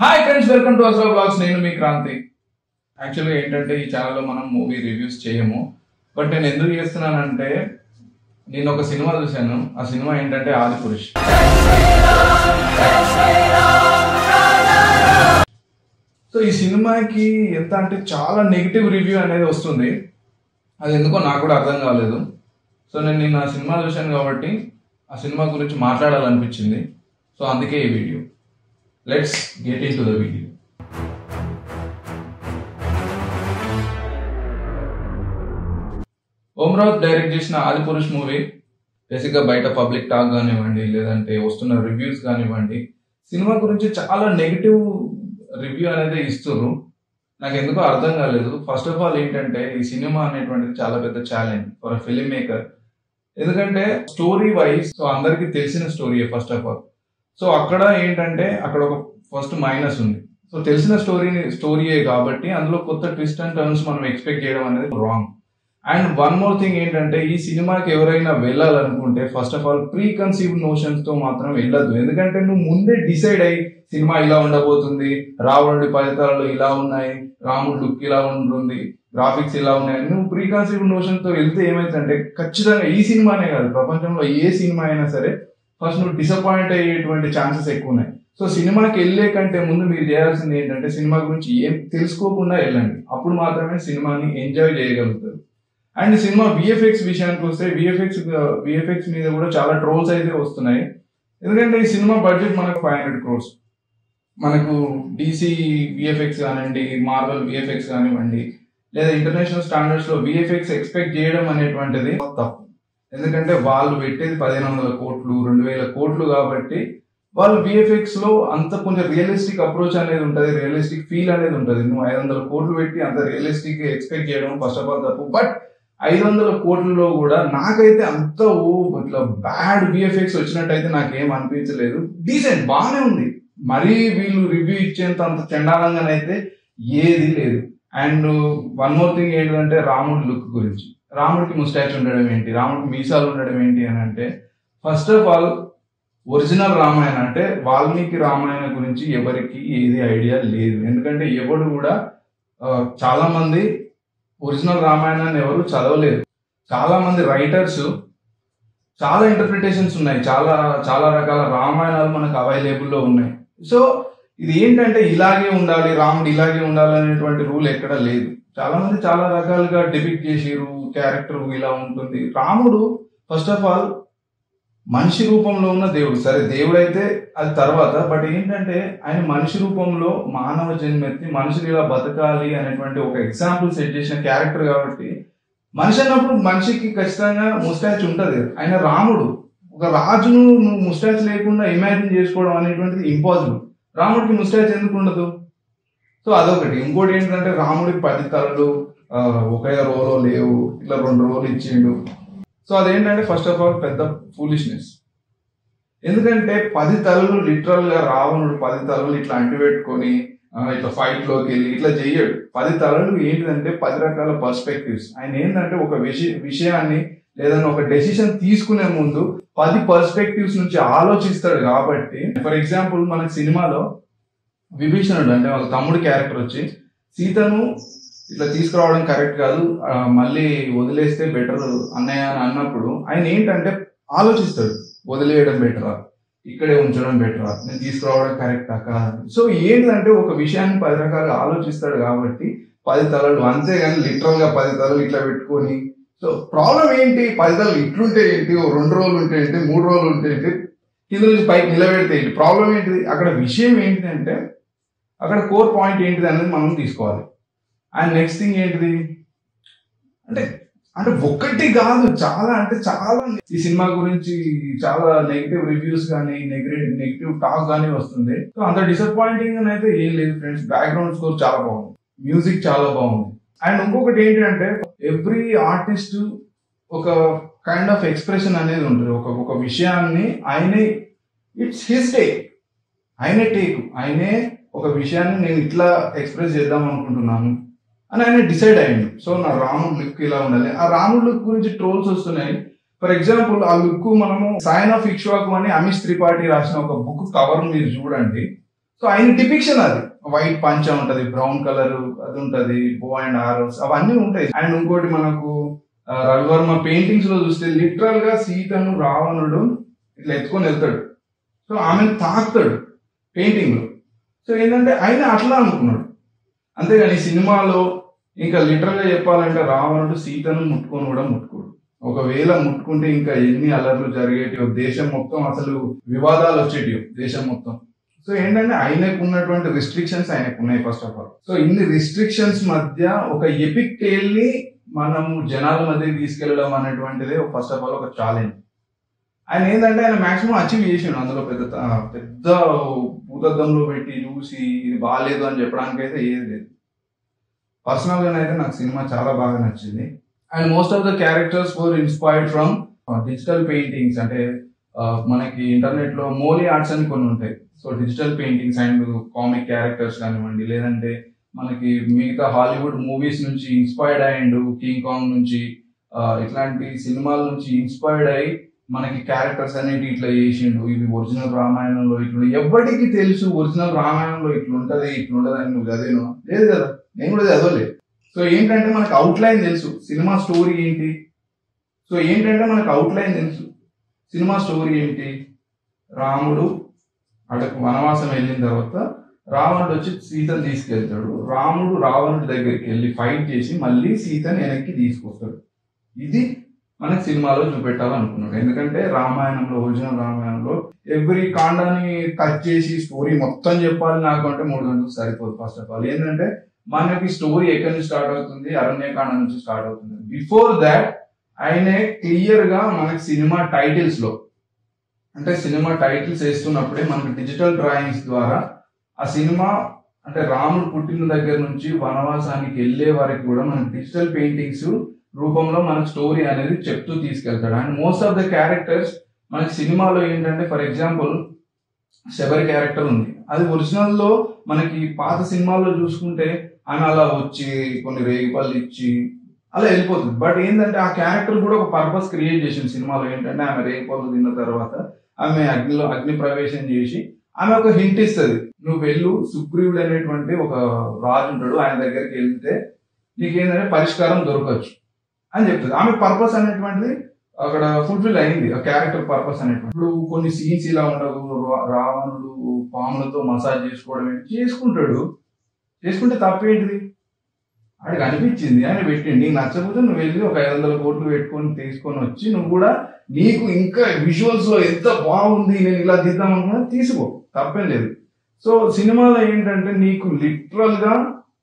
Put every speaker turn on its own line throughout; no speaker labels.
Hi friends, welcome to Asura blogs. నేను మీ క్రాంతి. యాక్చువల్గా ఏంటంటే ఈ ఛానల్లో మనం మూవీ రివ్యూస్ చేయము. బట్ నేను ఎందుకు చేస్తున్నానంటే నేను ఒక సినిమా చూశాను. ఆ సినిమా ఏంటంటే ఆదిపురుష్. సో ఈ సినిమాకి ఎంత అంటే చాలా నెగిటివ్ రివ్యూ అనేది వస్తుంది. అది ఎందుకో నాకు కూడా అర్థం కాలేదు. సో నేను నిన్న ఆ సినిమా చూశాను కాబట్టి ఆ సినిమా గురించి మాట్లాడాలనిపించింది. సో అందుకే ఈ వీడియో. Let's get into the video. Om Raut direct చేసిన ఆదిపురుష్ మూవీ బేసిక్గా బయట పబ్లిక్ టాక్ కానివ్వండి, లేదంటే వస్తున్న రివ్యూస్ కానివ్వండి, సినిమా గురించి చాలా నెగిటివ్ రివ్యూ అనేది ఇస్తున్నారు. నాకు ఎందుకో అర్థం కాలేదు. ఫస్ట్ ఆఫ్ ఆల్ ఏంటంటే ఈ సినిమా అనేటువంటిది చాలా పెద్ద ఛాలెంజ్ ఫర్ ఫిల్మ్ మేకర్. ఎందుకంటే స్టోరీ వైజ్ సో అందరికీ తెలిసిన story first of all. So అక్కడ ఏంటంటే అక్కడ ఒక ఫస్ట్ మైనస్ ఉంది. సో తెలిసిన స్టోరీయే కాబట్టి అందులో కొత్త ట్విస్ట్ అండ్ టర్న్స్ మనం ఎక్స్పెక్ట్ చేయడం అనేది wrong. And one more thing ఏంటంటే ఈ సినిమాకి ఎవరైనా వెళ్ళాలనుకుంటే first of all preconceived notions తో మాత్రం వెళ్ళొద్దు. ఎందుకంటే నువ్వు ముందే డిసైడ్ అయ్యి సినిమా ఇలా ఉండబోతుంది, రావణుడి ఫలితాలు ఇలా ఉన్నాయి, రాముడు లుక్ ఇలా ఉంటుంది, గ్రాఫిక్స్ ఇలా ఉన్నాయి, నువ్వు ప్రీ కన్సీవ్డ్ నోషన్ తో వెళ్తే ఏమైతుందంటే ఖచ్చితంగా ఈ సినిమానే కాదు ప్రపంచంలో ఏ సినిమా అయినా సరే ఫస్ట్ నువ్వు డిసప్పాయింట్ అయ్యేటువంటి ఛాన్సెస్ ఎక్కువ ఉన్నాయి. సో సినిమాకి వెళ్ళే కంటే ముందు మీరు చేయాల్సింది ఏంటంటే సినిమా గురించి ఏం తెలుసుకోకుండా వెళ్ళండి. అప్పుడు మాత్రమే సినిమాని ఎంజాయ్ చేయగలుగుతారు. అండ్ సినిమా విఎఫ్ఎక్స్ విషయానికి వస్తే విఎఫ్ఎక్స్ మీద కూడా చాలా ట్రోల్స్ అయితే వస్తున్నాయి. ఎందుకంటే ఈ సినిమా బడ్జెట్ మనకు 500 crores. మనకు DC విఎఫ్ఎక్స్ కానివ్వండి, మార్వెల్ విఎఫ్ఎక్స్ కానివ్వండి, లేదా ఇంటర్నేషనల్ స్టాండర్డ్స్ లో విఎఫ్ఎక్స్ ఎక్స్పెక్ట్ చేయడం అనేటువంటిది తప్పు. ఎందుకంటే వాళ్ళు పెట్టేది 1500 కోట్లు 2000 కోట్లు కాబట్టి వాళ్ళు విఎఫ్ఎక్స్ లో అంత కొంచెం రియలిస్టిక్ అప్రోచ్ అనేది ఉంటుంది, రియలిస్టిక్ ఫీల్ అనేది ఉంటుంది. నువ్వు 500 కోట్లు పెట్టి అంత రియలిస్టిక్ ఎక్స్పెక్ట్ చేయడం ఫస్ట్ ఆఫ్ ఆల్ తప్పు. బట్ 500 కోట్లలో కూడా నాకైతే అంత ఇట్లా బ్యాడ్ విఎఫ్ఎక్స్ వచ్చినట్టయితే నాకేం అనిపించలేదు. డీసెంట్ బాగానే ఉంది. మరీ వీళ్ళు రివ్యూ ఇచ్చేంత అంత చండాలంగానైతే ఏది లేదు. అండ్ వన్ మోర్ థింగ్ ఏంటంటే రాముడి లుక్ గురించి. రాముడికి ముస్టాచ్ ఉండడం ఏంటి, రాముడికి మీసాలు ఉండడం ఏంటి అని అంటే first of all original Ramayana అంటే వాల్మీకి రామాయణ గురించి ఎవరికి ఏది ఐడియా లేదు. ఎందుకంటే ఎవడు కూడా చాలా మంది ఒరిజినల్ రామాయణాన్ని ఎవరు చదవలేదు. చాలా మంది రైటర్స్ చాలా ఇంటర్ప్రిటేషన్స్ ఉన్నాయి, చాలా చాలా రకాల రామాయణాలు మనకు అవైలబుల్లో ఉన్నాయి. సో ఇది ఏంటంటే ఇలాగే ఉండాలి, రాముడు ఇలాగే ఉండాలి అనేటువంటి రూల్ ఎక్కడ లేదు. చాలా మంది చాలా రకాలుగా డిపిక్ట్ చేసిరు, క్యారెక్టర్ ఇలా ఉంటుంది. రాముడు ఫస్ట్ ఆఫ్ ఆల్ మనిషి రూపంలో ఉన్న దేవుడు. సరే దేవుడు అయితే అది తర్వాత, బట్ ఏంటంటే ఆయన మనిషి రూపంలో మానవ జన్మెత్తి మనుషులు ఇలా బతకాలి అనేటువంటి ఒక ఎగ్జాంపుల్ సెట్ చేసిన క్యారెక్టర్ కాబట్టి మనిషి అన్నప్పుడు మనిషికి ఖచ్చితంగా ముస్టాచ్ ఉంటుంది. ఆయన రాముడు ఒక రాజును నువ్వు ముస్టాచ్ లేకుండా ఇమాజిన్ చేసుకోవడం అనేటువంటిది ఇంపాసిబుల్. రాముడికి ముస్టాచ్ ఎందుకు ఉండదు? సో అదొకటి. ఇంకోటి ఏంటంటే రాముడికి 10 తలలు ఒకే రోలో లేవు, ఇట్లా 2 రోలు ఇచ్చిండు. సో అదేంటంటే ఫస్ట్ ఆఫ్ ఆల్ పెద్ద ఫూలిష్నెస్. ఎందుకంటే 10 తలలు లిటరల్ గా రావణుడు 10 తలలు ఇట్లా అంటిపెట్టుకొని ఇట్లా ఫైట్ లోకి వెళ్ళి ఇట్లా చెయ్యడు. 10 తలలు ఏంటిదంటే 10 రకాల పర్స్పెక్టివ్స్. ఆయన ఏంటంటే ఒక విషయాన్ని లేదన్నా ఒక డెసిషన్ తీసుకునే ముందు 10 పర్స్పెక్టివ్స్ నుంచి ఆలోచిస్తాడు. కాబట్టి ఫర్ ఎగ్జాంపుల్ మనకి సినిమాలో విభీషణుడు అంటే వాళ్ళ తమ్ముడి క్యారెక్టర్ వచ్చి సీతను ఇట్లా తీసుకురావడం కరెక్ట్ కాదు, మళ్ళీ వదిలేస్తే బెటర్ అన్నయ్య అని అన్నప్పుడు ఆయన ఏంటంటే ఆలోచిస్తాడు, వదిలేయడం బెటరా, ఇక్కడే ఉంచడం బెటరా, నేను తీసుకురావడం కరెక్టా కాదు. సో ఏంటంటే ఒక విషయాన్ని 10 రకాలుగా ఆలోచిస్తాడు కాబట్టి 10 తలలు, అంతేగాని లిటరల్ గా 10 తలలు ఇట్లా పెట్టుకొని. సో ప్రాబ్లం ఏంటి, 10 తలలు ఇట్లుంటే ఏంటి, 2 రోజులు ఉంటే ఏంటి, 3 రోజులు ఉంటే ఏంటి, కింద నుంచి పైకి నిలబెడితే ఏంటి, ప్రాబ్లం ఏంటిది? అక్కడ విషయం ఏంటిదంటే అక్కడ కోర్ పాయింట్ ఏంటిది అనేది మనం తీసుకోవాలి. అండ్ నెక్స్ట్ థింగ్ ఏంటిది అంటే ఒక్కటి కాదు, చాలా అంటే చాలా ఈ సినిమా గురించి చాలా నెగిటివ్ రివ్యూస్ కానీ నెగిటివ్ టాక్ కానీ వస్తుంది. సో అంత డిసప్పాయింటింగ్ అని అయితే ఏం లేదు ఫ్రెండ్స్. బ్యాక్గ్రౌండ్ స్కోర్ చాలా బాగుంది, మ్యూజిక్ చాలా బాగుంది. అండ్ ఇంకొకటి ఏంటంటే ఎవ్రీ ఆర్టిస్ట్ ఒక కైండ్ ఆఫ్ ఎక్స్ప్రెషన్ అనేది ఉంటుంది. ఒక విషయాన్ని ఆయనే, ఇట్స్ హిస్ టేక్, ఆయనే టేక్, ఆయనే ఒక విషయాన్ని నేను ఇట్లా ఎక్స్ప్రెస్ చేద్దాం అనుకుంటున్నాను అని ఆయన డిసైడ్ అయ్యింది. సో నా రాముడు లుక్ ఇలా ఉండాలి. ఆ రాముడు లుక్ గురించి ట్రోల్స్ వస్తున్నాయి. ఫర్ ఎగ్జాంపుల్ ఆ లుక్ మనము సైన్ ఆఫ్ ఇక్ష్వాకు అని అమిష్ త్రిపాఠి రాసిన ఒక బుక్ కవర్ మీరు చూడండి. సో ఆయన డిపిక్షన్ అది వైట్ పంచ ఉంటది, బ్రౌన్ కలర్ అది ఉంటది, బో అండ్ ఆరోస్ అవన్నీ ఉంటాయి. అండ్ ఇంకోటి మనకు రవివర్మ పెయింటింగ్స్ లో చూస్తే లిటరల్ గా సీతను రావణుడు ఇట్లా ఎత్తుకొని వెళ్తాడు. సో ఆమెను తాకుతాడు పెయింటింగ్ లో. సో ఏంటంటే ఆయన అట్లా అనుకున్నాడు. అంతేగాని సినిమాలో ఇంకా లిటరల్ గా చెప్పాలంటే రావణుడు సీతను ముట్టుకొని కూడా ముట్టుకోడు. ఒకవేళ ముట్టుకుంటే ఇంకా ఎన్ని అల్లర్లు జరిగేటివో, దేశం మొత్తం అసలు వివాదాలు వచ్చేటివి దేశం మొత్తం. సో ఏంటంటే ఆయనకు ఉన్నటువంటి రిస్ట్రిక్షన్స్ ఆయనకు ఉన్నాయి ఫస్ట్ ఆఫ్ ఆల్. సో ఇన్ని రిస్ట్రిక్షన్స్ మధ్య ఒక ఎపిక్ టేల్ ని మనము జనాల మధ్య తీసుకెళ్లడం అనేటువంటిది ఫస్ట్ ఆఫ్ ఆల్ ఒక ఛాలెంజ్. ఆయన ఏంటంటే ఆయన మాక్సిమం అచీవ్ చేసిండు. అందులో పెద్ద భూతద్దంలో పెట్టి చూసి ఇది బాగాలేదు అని చెప్పడానికి అయితే ఏది లేదు. పర్సనల్ గా అయితే నాకు సినిమా చాలా బాగా నచ్చింది. And most of the characters were inspired from digital paintings. అంటే మనకి ఇంటర్నెట్ లో మోలీ ఆర్ట్స్ అని కొన్ని ఉంటాయి. So digital paintings and comic characters కానివ్వండి, లేదంటే మనకి మిగతా హాలీవుడ్ మూవీస్ నుంచి ఇన్స్పైర్డ్ అయ్యిండు, కింగ్ కాంగ్ నుంచి ఇట్లాంటి సినిమాల నుంచి ఇన్స్పైర్డ్ అయ్యి మనకి క్యారెక్టర్స్ అనేవి ఇట్లా చేసిండు. ఇది ఒరిజినల్ రామాయణంలో ఇట్లా ఎవరికి తెలుసు ఒరిజినల్ రామాయణంలో ఇట్లుంటది అని నువ్వు చదివినా లేదు కదా, నేను కూడా చదవలేదు. సో ఏంటంటే మనకు అవుట్లైన్ తెలుసు సినిమా స్టోరీ ఏంటి. సో ఏంటంటే మనకు అవుట్లైన్ తెలుసు సినిమా స్టోరీ ఏంటి. రాముడు అక్కడికి వనవాసం వెళ్ళిన తర్వాత రావణుడు వచ్చి సీతను తీసుకెళ్తాడు. రాముడు రావణుడి దగ్గరికి వెళ్ళి ఫైట్ చేసి మళ్ళీ సీతను వెనక్కి తీసుకొస్తాడు. ఇది మనకి సినిమాలో చూపెట్టాలనుకున్నాడు. ఎందుకంటే రామాయణంలో, ఒరిజినల్ రామాయణంలో ఎవ్రీ కాండాన్ని టచ్ చేసి స్టోరీ మొత్తం చెప్పాలి నాకు అంటే 3 గంటలు సరిపోదు. ఫస్ట్ ఆఫ్ ఆల్ ఏంటంటే మనకి స్టోరీ ఎక్కడి నుంచి స్టార్ట్ అవుతుంది, అరణ్యకాండ నుంచి స్టార్ట్ అవుతుంది. బిఫోర్ దాట్ ఆయనే క్లియర్ గా మనకి సినిమా టైటిల్స్ లో, అంటే సినిమా టైటిల్స్ వేస్తున్నప్పుడే మనకి డిజిటల్ డ్రాయింగ్స్ ద్వారా ఆ సినిమా అంటే రాముడు పుట్టిన దగ్గర నుంచి వనవాసానికి వెళ్లే వరకు కూడా మనకి డిజిటల్ పెయింటింగ్స్ రూపంలో మనకు స్టోరీ అనేది చెప్తూ తీసుకెళ్తాడు. And most of the characters మనకి సినిమాలో ఏంటంటే ఫర్ ఎగ్జాంపుల్ శబరి క్యారెక్టర్ ఉంది. అది ఒరిజినల్ లో మనకి పాత సినిమాల్లో చూసుకుంటే ఆమె అలా వచ్చి కొన్ని రేగిపళ్ళు ఇచ్చి అలా వెళ్ళిపోతుంది. బట్ ఏంటంటే ఆ క్యారెక్టర్ కూడా ఒక పర్పస్ క్రియేట్ చేసింది సినిమాలో. ఏంటంటే ఆమె రేగిపళ్ళు తిన్న తర్వాత ఆమె అగ్ని ప్రవేశం చేసి ఆమె ఒక హింట్ ఇస్తుంది, నువ్వు వెళ్ళు సుగ్రీవుడు అనేటువంటి ఒక రాజు ఉంటాడు, ఆయన దగ్గరికి వెళ్తే నీకేంటంటే పరిష్కారం దొరకచ్చు అని చెప్తుంది. ఆమె పర్పస్ అనేటువంటిది అక్కడ ఫుల్ఫిల్ అయింది, ఆ క్యారెక్టర్ పర్పస్ అనేటువంటి. ఇప్పుడు కొన్ని సీన్స్ ఇలా ఉండవు, రావణుడు పాములతో మసాజ్ చేసుకోవడం చేసుకుంటాడు, చేసుకుంటే తప్పేంటిది, ఆడికి అనిపించింది ఆయన పెట్టింది. నీకు నచ్చకపోతే నువ్వు వెళ్ళి ఒక 500 కోట్లు పెట్టుకొని తీసుకొని వచ్చి నువ్వు కూడా నీకు ఇంకా విజువల్స్ లో ఎంత బాగుంది నేను ఇలా తీద్దాం అనుకున్నా తీసుకో, తప్పేం లేదు. సో సినిమాలో ఏంటంటే నీకు లిటరల్ గా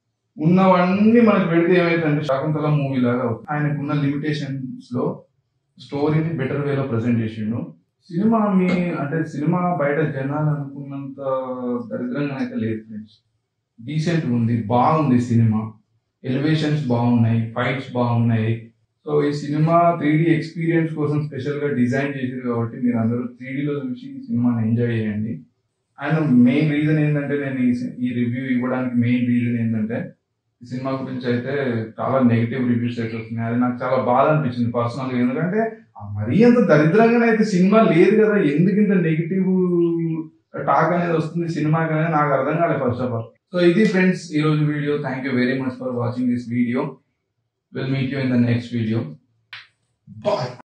ఉన్నవన్నీ మనకు పెడితే ఏమైతుందంటే శకుంతల మూవీ లాగా ఆయనకున్న లిమిటేషన్స్ లో స్టోరీని బెటర్ వేలో ప్రజెంట్ చేసిండు. సినిమా అంటే సినిమా బయట జనాలు అనుకున్నంత దరిద్రంగా అయితే లేదు ఫ్రెండ్స్. డీసెంట్ ఉంది, బాగుంది సినిమా, ఎలివేషన్స్ బాగున్నాయి, ఫైట్స్ బాగున్నాయి. సో ఈ సినిమా 3D ఎక్స్పీరియన్స్ కోసం స్పెషల్ గా డిజైన్ చేశారు కాబట్టి మీరు అందరూ 3D లో చూసి ఈ సినిమాని ఎంజాయ్ చేయండి. అండ్ మెయిన్ రీజన్ ఏంటంటే నేను ఈ రివ్యూ ఇవ్వడానికి మెయిన్ రీజన్ ఏంటంటే ఈ సినిమా గురించి అయితే చాలా నెగిటివ్ రివ్యూస్ అయితే వస్తున్నాయి. అది నాకు చాలా బాధ అనిపించింది పర్సనల్ గా. ఎందుకంటే మరీ అంత దరిద్రంగానే అయితే సినిమా లేదు కదా, ఎందుకు ఇంత నెగిటివ్ టాక్ అనేది వస్తుంది సినిమాకి అనేది నాకు అర్థం కాలేదు ఫస్ట్ ఆఫ్ ఆల్. సో ఇది ఫ్రెండ్స్ ఈ రోజు video. Thank you very much for watching this video. We'll meet you in the next video. Bye.